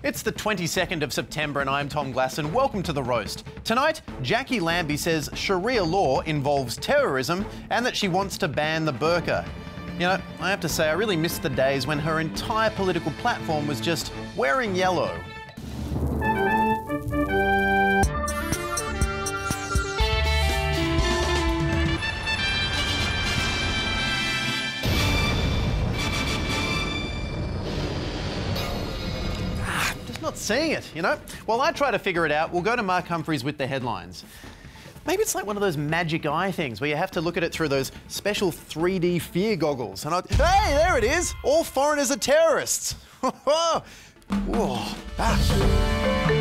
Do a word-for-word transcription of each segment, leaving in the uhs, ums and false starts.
It's the twenty-second of September and I'm Tom Glasson. Welcome to The Roast. Tonight, Jacqui Lambie says Sharia law involves terrorism and that she wants to ban the burqa. You know, I have to say, I really miss the days when her entire political platform was just wearing yellow. Not seeing it, you know? While I try to figure it out, we'll go to Mark Humphries with the headlines. Maybe it's like one of those magic eye things where you have to look at it through those special three D fear goggles. And I... Hey, there it is! All foreigners are terrorists! Whoa! Ah.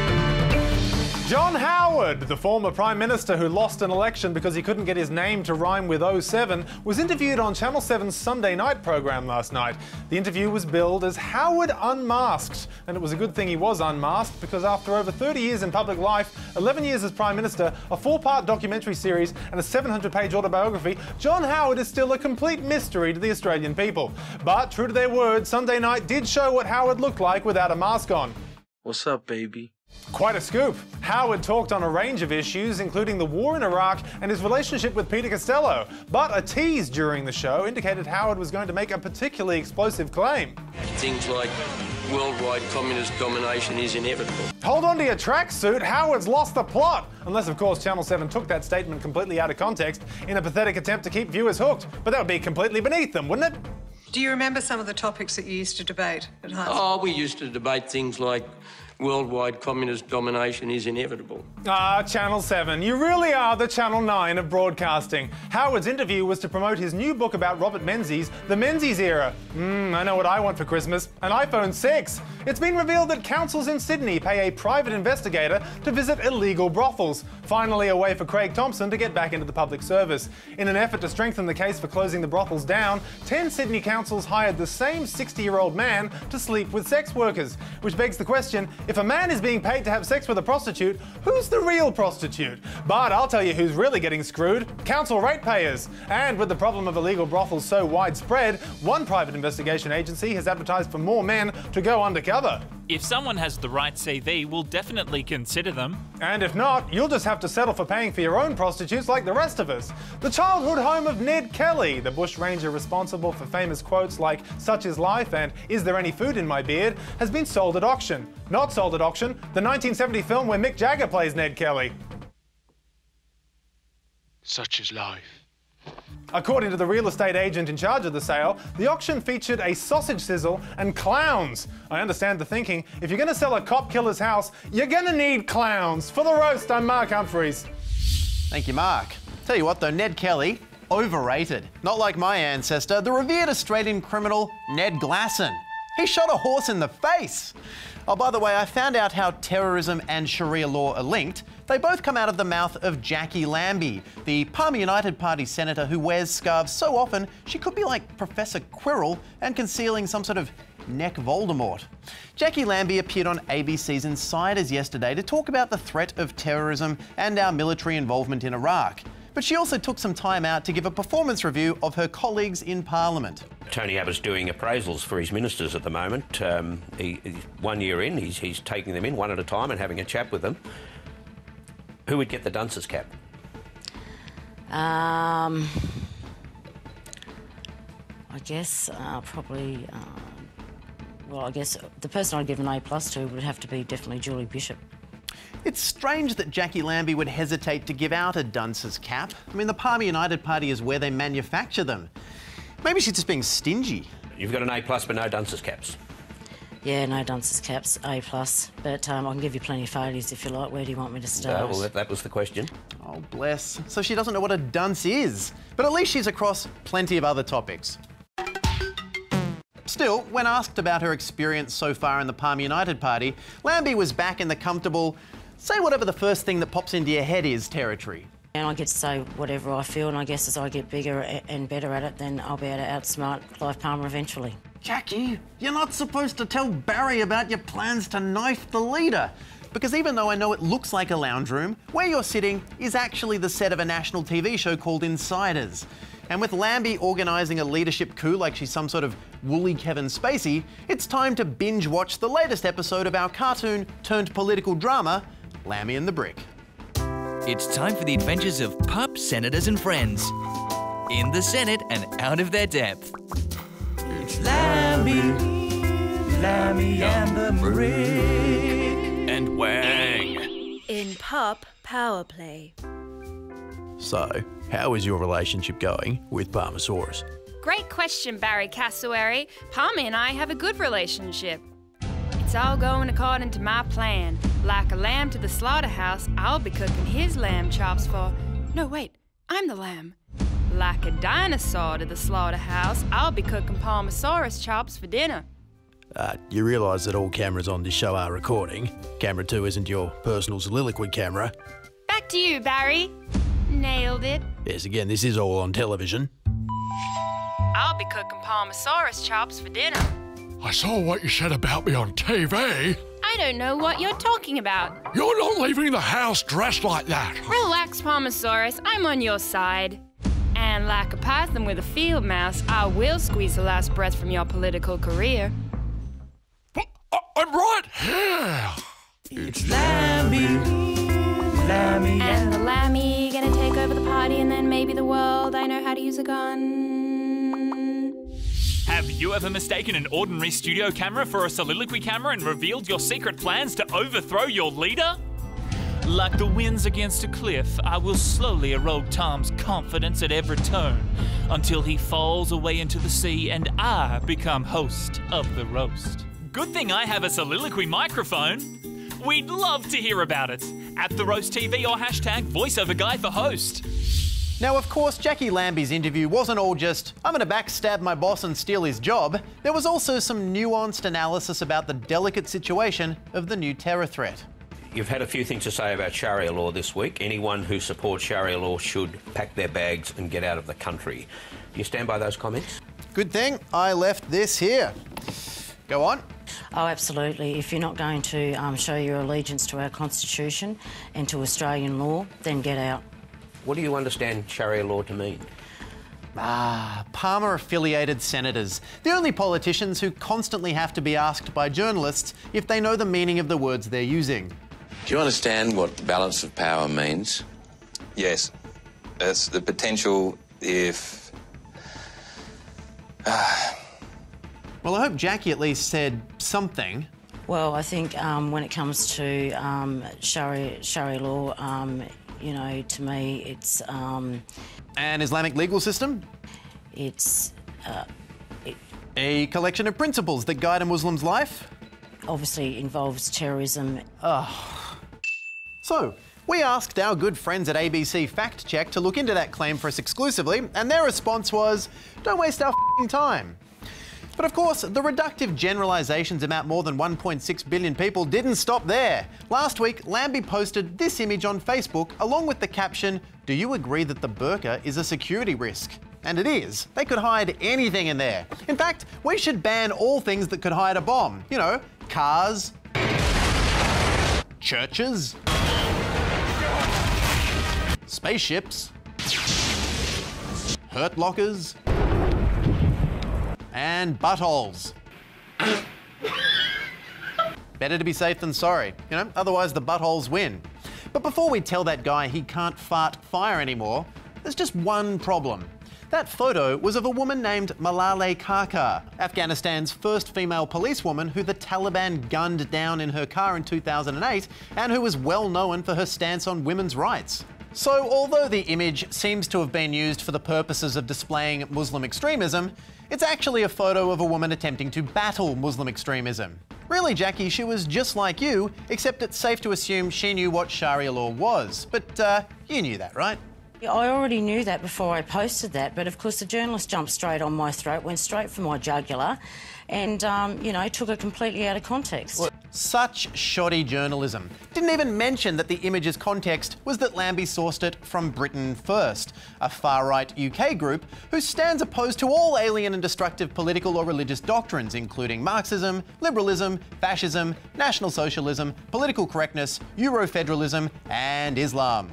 John Howard, the former Prime Minister who lost an election because he couldn't get his name to rhyme with oh seven, was interviewed on Channel seven's Sunday night programme last night. The interview was billed as Howard Unmasked, and it was a good thing he was unmasked because after over thirty years in public life, eleven years as Prime Minister, a four-part documentary series and a seven hundred page autobiography, John Howard is still a complete mystery to the Australian people. But true to their word, Sunday night did show what Howard looked like without a mask on. What's up, baby? Quite a scoop. Howard talked on a range of issues, including the war in Iraq and his relationship with Peter Costello. But a tease during the show indicated Howard was going to make a particularly explosive claim. Things like worldwide communist domination is inevitable. Hold on to your tracksuit, Howard's lost the plot. Unless, of course, Channel seven took that statement completely out of context in a pathetic attempt to keep viewers hooked. But that would be completely beneath them, wouldn't it? Do you remember some of the topics that you used to debate at home? Oh, we used to debate things like worldwide communist domination is inevitable. Ah, Channel seven, you really are the Channel nine of broadcasting. Howard's interview was to promote his new book about Robert Menzies, The Menzies Era. Hmm, I know what I want for Christmas, an iPhone six. It's been revealed that councils in Sydney pay a private investigator to visit illegal brothels. Finally a way for Craig Thompson to get back into the public service. In an effort to strengthen the case for closing the brothels down, ten Sydney councils hired the same sixty-year-old man to sleep with sex workers. Which begs the question, if a man is being paid to have sex with a prostitute, who's the real prostitute? But I'll tell you who's really getting screwed. Council ratepayers. And with the problem of illegal brothels so widespread, one private investigation agency has advertised for more men to go undercover. If someone has the right C V, we'll definitely consider them. And if not, you'll just have to settle for paying for your own prostitutes like the rest of us. The childhood home of Ned Kelly, the bushranger responsible for famous quotes like "Such is life" and "Is there any food in my beard?" has been sold at auction. Not sold at auction, the nineteen seventy film where Mick Jagger plays Ned Kelly. Such is life. According to the real estate agent in charge of the sale, the auction featured a sausage sizzle and clowns. I understand the thinking, if you're going to sell a cop killer's house, you're going to need clowns. For The Roast, I'm Mark Humphries. Thank you, Mark. Tell you what though, Ned Kelly, overrated. Not like my ancestor, the revered Australian criminal Ned Glasson. He shot a horse in the face. Oh, by the way, I found out how terrorism and Sharia law are linked. They both come out of the mouth of Jacqui Lambie, the Palmer United Party senator who wears scarves so often she could be like Professor Quirrell and concealing some sort of neck Voldemort. Jacqui Lambie appeared on A B C's Insiders yesterday to talk about the threat of terrorism and our military involvement in Iraq. But she also took some time out to give a performance review of her colleagues in Parliament. Tony Abbott's doing appraisals for his ministers at the moment. Um, he, he's one year in, he's, he's taking them in one at a time and having a chat with them. Who would get the dunce's cap? Um, I guess uh, probably, uh, well, I guess the person I'd give an A plus to would have to be definitely Julie Bishop. It's strange that Jacqui Lambie would hesitate to give out a dunce's cap. I mean, the Palmer United Party is where they manufacture them. Maybe she's just being stingy. You've got an A plus but no dunce's caps. Yeah, no dunce's caps, A plus. But um, I can give you plenty of failures if you like. Where do you want me to start? Uh, well, that, that was the question. Oh, bless. So she doesn't know what a dunce is. But at least she's across plenty of other topics. Still, when asked about her experience so far in the Palmer United Party, Lambie was back in the comfortable, say whatever the first thing that pops into your head is territory. And I get to say whatever I feel, and I guess as I get bigger and better at it, then I'll be able to outsmart Clive Palmer eventually. Jacqui, you're not supposed to tell Barry about your plans to knife the leader. Because even though I know it looks like a lounge room, where you're sitting is actually the set of a national T V show called Insiders. And with Lambie organising a leadership coup like she's some sort of woolly Kevin Spacey, it's time to binge watch the latest episode of our cartoon turned political drama, Lambie and the Brick. It's time for the adventures of pup, senators and friends. In the Senate and out of their depth. It's Lambie, Lambie and the Brick. And Wang. In Pup Power Play. So, how is your relationship going with Parmosaurus? Great question, Barry Cassowary. Palmy and I have a good relationship. It's all going according to my plan. Like a lamb to the slaughterhouse, I'll be cooking his lamb chops for... No, wait, I'm the lamb. Like a dinosaur to the slaughterhouse, I'll be cooking Parmosaurus chops for dinner. Uh, you realise that all cameras on this show are recording. Camera two isn't your personal soliloquy camera. Back to you, Barry. Nailed it. Yes, again, this is all on television. I'll be cooking Parmosaurus chops for dinner. I saw what you said about me on T V. I don't know what you're talking about. You're not leaving the house dressed like that. Relax, Parmosaurus. I'm on your side. And like a python with a field mouse, I will squeeze the last breath from your political career. I'm right here. It's Lambie, Lambie and the Lambie gonna take over the party and then maybe the world. I know how to use a gun. Have you ever mistaken an ordinary studio camera for a soliloquy camera and revealed your secret plans to overthrow your leader? Like the winds against a cliff, I will slowly erode Tom's confidence at every turn until he falls away into the sea and I become host of the roast. Good thing I have a soliloquy microphone. We'd love to hear about it. At The Roast T V or hashtag voiceover guy for host. Now, of course, Jacqui Lambie's interview wasn't all just, I'm going to backstab my boss and steal his job. There was also some nuanced analysis about the delicate situation of the new terror threat. You've had a few things to say about Sharia law this week. Anyone who supports Sharia law should pack their bags and get out of the country. Do you stand by those comments? Good thing I left this here. Go on. Oh, absolutely. If you're not going to um, show your allegiance to our Constitution and to Australian law, then get out. What do you understand Sharia law to mean? Ah, Palmer-affiliated senators. The only politicians who constantly have to be asked by journalists if they know the meaning of the words they're using. Do you understand what balance of power means? Yes. It's the potential if... Uh... Well, I hope Jacqui at least said something. Well, I think um, when it comes to um, Sharia, Sharia law, um, you know, to me, it's... Um, An Islamic legal system? It's... Uh, it, a collection of principles that guide a Muslim's life? Obviously involves terrorism. Oh. So, we asked our good friends at A B C Fact Check to look into that claim for us exclusively, and their response was, don't waste our f***ing time. But of course, the reductive generalisations about more than one point six billion people didn't stop there. Last week, Lambie posted this image on Facebook along with the caption, do you agree that the burqa is a security risk? And it is. They could hide anything in there. In fact, we should ban all things that could hide a bomb. You know, cars, churches, spaceships, hurt lockers, and buttholes. Better to be safe than sorry, you know, otherwise the buttholes win. But before we tell that guy he can't fart fire anymore, there's just one problem. That photo was of a woman named Malala Kakar, Afghanistan's first female policewoman who the Taliban gunned down in her car in two thousand eight and who was well known for her stance on women's rights. So although the image seems to have been used for the purposes of displaying Muslim extremism, it's actually a photo of a woman attempting to battle Muslim extremism. Really, Jacqui, she was just like you, except it's safe to assume she knew what Sharia law was. But uh, you knew that, right? I already knew that before I posted that, but of course the journalist jumped straight on my throat, went straight for my jugular, and, um, you know, took it completely out of context. Well, such shoddy journalism. Didn't even mention that the image's context was that Lambie sourced it from Britain First, a far-right U K group who stands opposed to all alien and destructive political or religious doctrines, including Marxism, liberalism, fascism, National Socialism, political correctness, Eurofederalism, and Islam.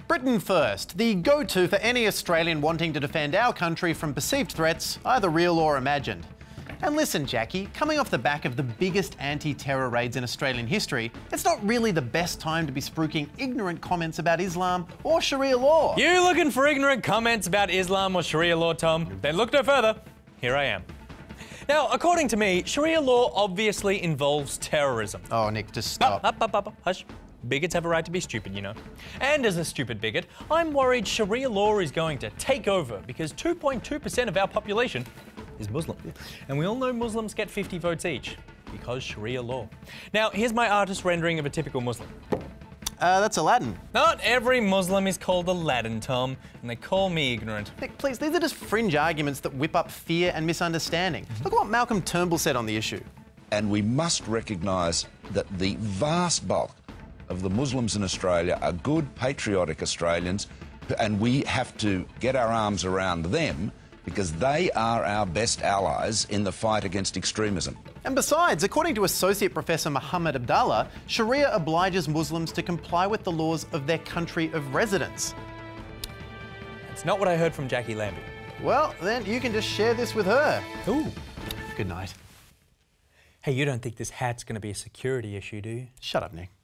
Britain First, the go-to for any Australian wanting to defend our country from perceived threats, either real or imagined. And listen, Jacqui, coming off the back of the biggest anti-terror raids in Australian history, it's not really the best time to be spruiking ignorant comments about Islam or Sharia law. You looking for ignorant comments about Islam or Sharia law, Tom? Then look no further. Here I am. Now, according to me, Sharia law obviously involves terrorism. Oh, Nick, just stop. Up, up, up, up, hush. Bigots have a right to be stupid, you know. And as a stupid bigot, I'm worried Sharia law is going to take over because two point two percent of our population is Muslim. And we all know Muslims get fifty votes each because Sharia law. Now, here's my artist rendering of a typical Muslim. Uh, that's Aladdin. Not every Muslim is called Aladdin, Tom, and they call me ignorant. Nick, please, these are just fringe arguments that whip up fear and misunderstanding. Look at what Malcolm Turnbull said on the issue. And we must recognise that the vast bulk of the Muslims in Australia are good, patriotic Australians, and we have to get our arms around them because they are our best allies in the fight against extremism. And besides, according to Associate Professor Muhammad Abdallah, Sharia obliges Muslims to comply with the laws of their country of residence. It's not what I heard from Jacqui Lambie. Well, then you can just share this with her. Ooh. Good night. Hey, you don't think this hat's going to be a security issue, do you? Shut up, Nick.